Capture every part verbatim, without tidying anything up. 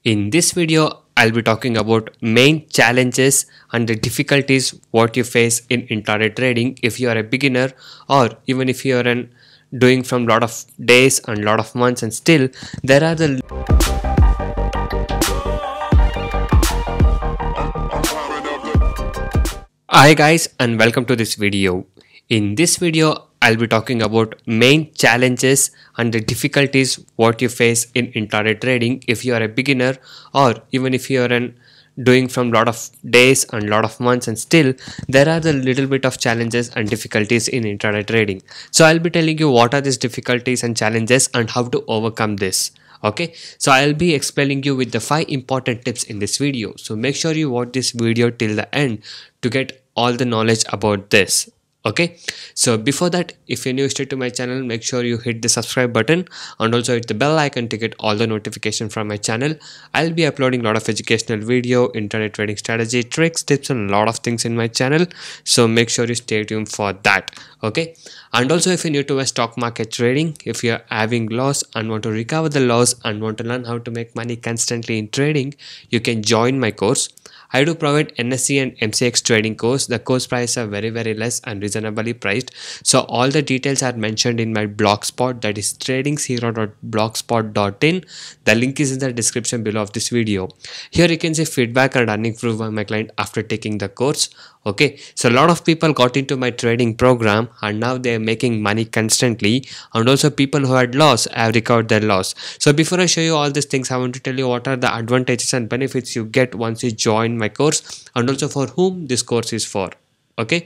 In this video, I'll be talking about main challenges and the difficulties what you face in intraday trading if you are a beginner or even if you are an doing from lot of days and lot of months, and still there are the Hi guys, and welcome to this video. In this video, I'll be talking about main challenges and the difficulties what you face in intraday trading if you are a beginner or even if you are an doing from lot of days and lot of months, and still there are the little bit of challenges and difficulties in intraday trading. So I'll be telling you what are these difficulties and challenges and how to overcome this. Okay, so I'll be explaining you with the five important tips in this video, so make sure you watch this video till the end to get all the knowledge about this. Okay, so before that, if you're new to my channel, make sure you hit the subscribe button and also hit the bell icon to get all the notification from my channel. I'll be uploading a lot of educational video, internet trading strategy, tricks, tips, and a lot of things in my channel, so make sure you stay tuned for that. Okay, and also if you're new to a stock market trading, if you're having loss and want to recover the loss and want to learn how to make money constantly in trading, you can join my course. I do provide N S E and M C X trading course. The course price are very very less and reasonably priced. So all the details are mentioned in my blogspot, that is trading zero dot blogspot dot in. The link is in the description below of this video. Here you can see feedback and earning proof by my client after taking the course. Okay, so a lot of people got into my trading program and now they are making money constantly, and also people who had loss have recovered their loss. So before I show you all these things, I want to tell you what are the advantages and benefits you get once you join my course, and also for whom this course is for. Okay,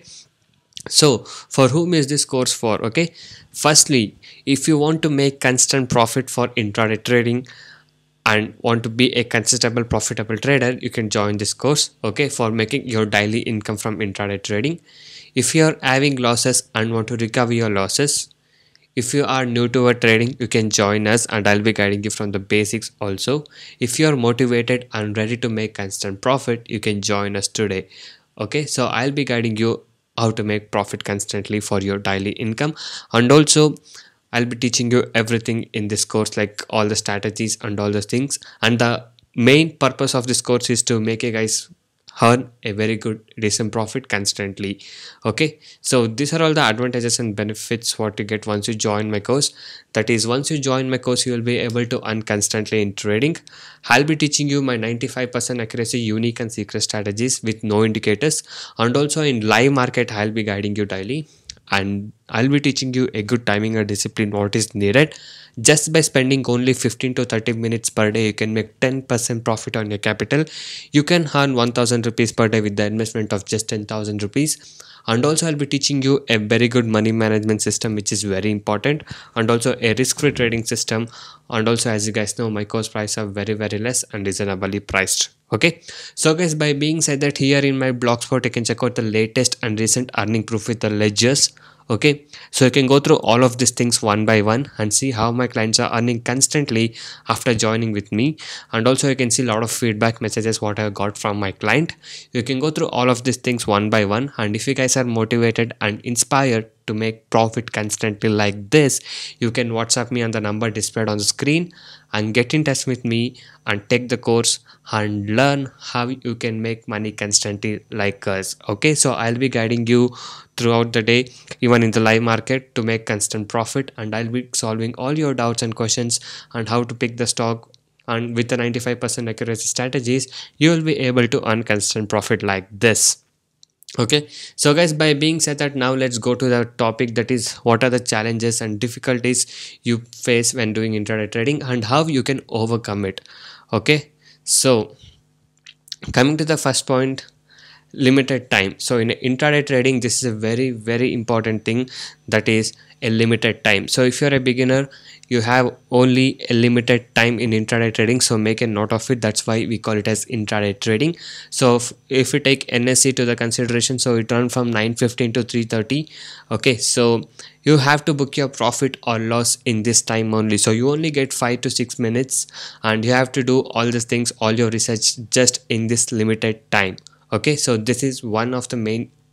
so for whom is this course for? Okay, firstly, if you want to make constant profit for intraday trading and want to be a consistent profitable trader, you can join this course. Okay, for making your daily income from intraday trading. If you are having losses and want to recover your losses, if you are new to our trading, you can join us and I'll be guiding you from the basics also. If you are motivated and ready to make constant profit, you can join us today. Okay, so I'll be guiding you how to make profit constantly for your daily income, and also I'll be teaching you everything in this course, like all the strategies and all those things. And the main purpose of this course is to make you guys earn a very good decent profit constantly. Okay, so these are all the advantages and benefits what you get once you join my course. That is, once you join my course, you will be able to earn constantly in trading. I'll be teaching you my ninety-five percent accuracy unique and secret strategies with no indicators, and also in live market I'll be guiding you daily, and I'll be teaching you a good timing and discipline what is needed. Just by spending only fifteen to thirty minutes per day, you can make ten percent profit on your capital. You can earn one thousand rupees per day with the investment of just ten thousand rupees. And also I'll be teaching you a very good money management system, which is very important, and also a risk-free trading system. And also, as you guys know, my course price are very very less and reasonably priced. Okay, so guys, by being said that, here in my blogspot you can check out the latest and recent earning proof with the ledgers. Okay, so you can go through all of these things one by one and see how my clients are earning constantly after joining with me. And also you can see a lot of feedback messages what I got from my client. You can go through all of these things one by one, and if you guys are motivated and inspired to make profit constantly like this, you can WhatsApp me on the number displayed on the screen and get in touch with me and take the course and learn how you can make money constantly like us. Okay, so I'll be guiding you throughout the day, even in the live market, to make constant profit, and I'll be solving all your doubts and questions on how to pick the stock. And with the ninety-five percent accuracy strategies, you will be able to earn constant profit like this. Okay, so guys, by being said that, now let's go to the topic, that is what are the challenges and difficulties you face when doing intraday trading and how you can overcome it. Okay, so coming to the first point, limited time. So in intraday trading, this is a very very important thing, that is a limited time. So if you're a beginner, you have only a limited time in intraday trading, so make a note of it. That's why we call it as intraday trading. So if, if we take N S E to the consideration, so it run from nine fifteen to three thirty. Okay, so you have to book your profit or loss in this time only. So you only get five to six minutes and you have to do all these things, all your research just in this limited time. Okay, so this is one of the main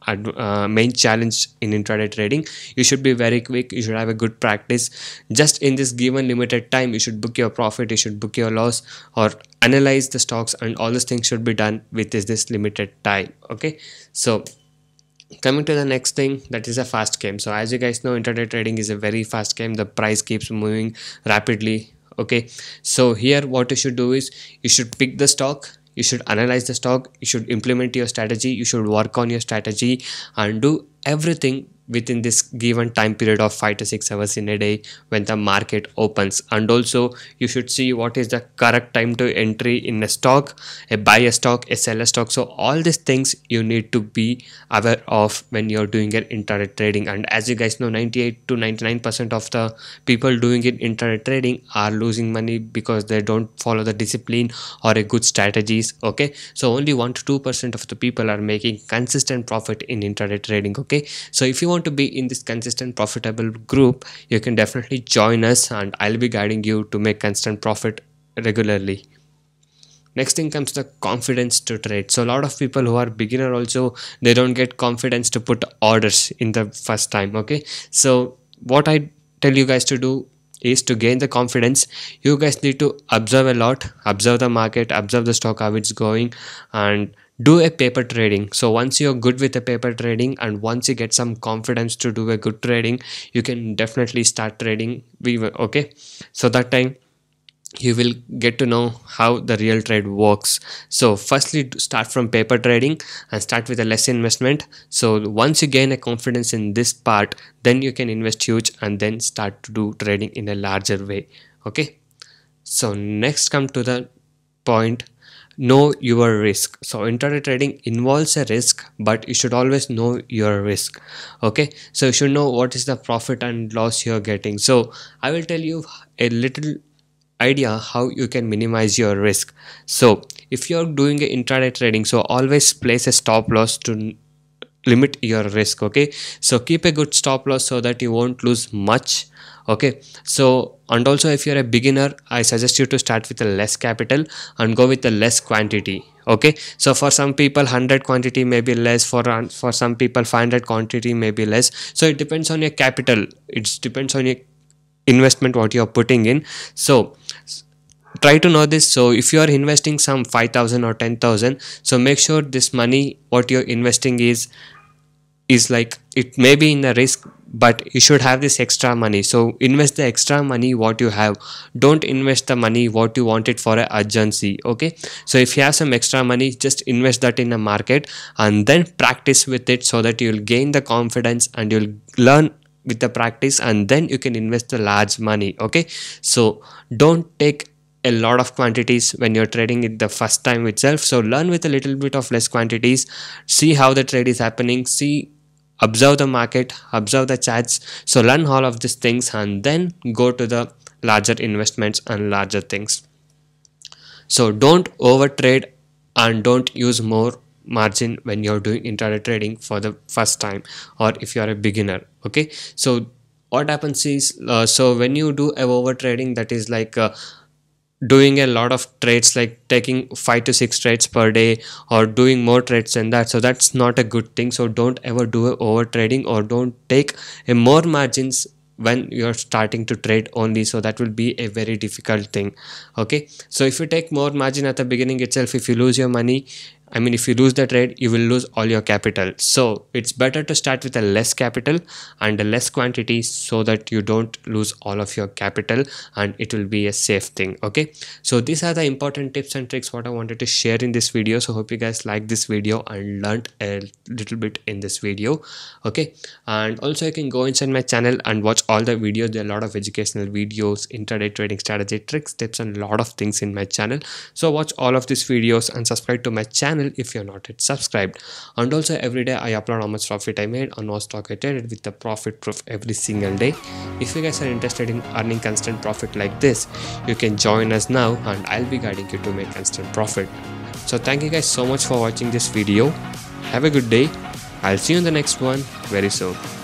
uh, main challenge in intraday trading. You should be very quick, you should have a good practice. Just in this given limited time, you should book your profit, you should book your loss, or analyze the stocks, and all these things should be done with this, this limited time. Okay, so coming to the next thing, that is a fast game. So as you guys know, intraday trading is a very fast game. The price keeps moving rapidly. Okay, so here what you should do is you should pick the stock, you should analyze the stock, you should implement your strategy, you should work on your strategy, and do everything within this given time period of five to six hours in a day when the market opens. And also you should see what is the correct time to entry in a stock, a buy a stock, a sell a stock. So all these things you need to be aware of when you're doing an intraday trading. And as you guys know, ninety-eight to ninety-nine percent of the people doing it intraday trading are losing money because they don't follow the discipline or a good strategies. Okay, so only one to two percent of the people are making consistent profit in intraday trading. Okay, so if you want to be in this consistent profitable group, you can definitely join us, and I'll be guiding you to make constant profit regularly. Next thing comes the confidence to trade. So a lot of people who are beginner also, they don't get confidence to put orders in the first time. Okay, so what I tell you guys to do is, to gain the confidence, you guys need to observe a lot, observe the market, observe the stock, how it's going, and do a paper trading. So once you're good with the paper trading, and once you get some confidence to do a good trading, you can definitely start trading. We okay, so that time you will get to know how the real trade works. So firstly, start from paper trading and start with a less investment. So once you gain a confidence in this part, then you can invest huge and then start to do trading in a larger way. Okay, so next come to the point, know your risk. So intraday trading involves a risk, but you should always know your risk. Okay, so you should know what is the profit and loss you're getting. So I will tell you a little idea how you can minimize your risk. So if you're doing a intraday trading, so always place a stop loss to limit your risk. Okay, so keep a good stop loss so that you won't lose much. Okay, so and also if you're a beginner, I suggest you to start with a less capital and go with a less quantity. Okay, so for some people one hundred quantity may be less, for for some people five hundred quantity may be less. So it depends on your capital, it depends on your investment what you're putting in. So try to know this. So if you are investing some five thousand or ten thousand, so make sure this money what you're investing is is like, it may be in a risk, but you should have this extra money. So invest the extra money what you have, don't invest the money what you want it for an urgency. Okay, so if you have some extra money, just invest that in a market and then practice with it, so that you'll gain the confidence and you'll learn with the practice, and then you can invest the large money. Okay, so don't take a lot of quantities when you're trading it the first time itself. So learn with a little bit of less quantities, see how the trade is happening, see, observe the market, observe the charts. So learn all of these things and then go to the larger investments and larger things. So don't over trade and don't use more margin when you're doing intraday trading for the first time, or if you're a beginner. Okay, so what happens is, uh, so when you do a over trading, that is like uh, doing a lot of trades, like taking five to six trades per day or doing more trades than that, so that's not a good thing. So don't ever do a over trading, or don't take a more margins when you're starting to trade only. So that will be a very difficult thing. Okay, so if you take more margin at the beginning itself, if you lose your money, I mean if you lose the trade, you will lose all your capital. So it's better to start with a less capital and a less quantity, so that you don't lose all of your capital and it will be a safe thing. Okay, so these are the important tips and tricks what I wanted to share in this video. So hope you guys like this video and learned a little bit in this video. Okay, and also you can go inside my channel and watch all the videos. There are a lot of educational videos, intraday trading strategy, tricks, tips, and a lot of things in my channel. So watch all of these videos and subscribe to my channel if you're not yet subscribed. And also every day I upload how much profit I made on what stock I traded with the profit proof every single day. If you guys are interested in earning constant profit like this, you can join us now and I'll be guiding you to make constant profit. So thank you guys so much for watching this video. Have a good day. I'll see you in the next one very soon.